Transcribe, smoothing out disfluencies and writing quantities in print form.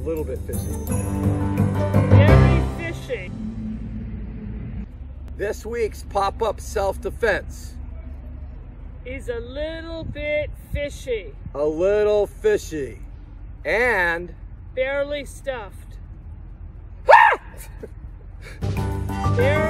little bit fishy. Very fishy. This week's pop-up self-defense. Is a little bit fishy. A little fishy. And Barely stuffed. Barely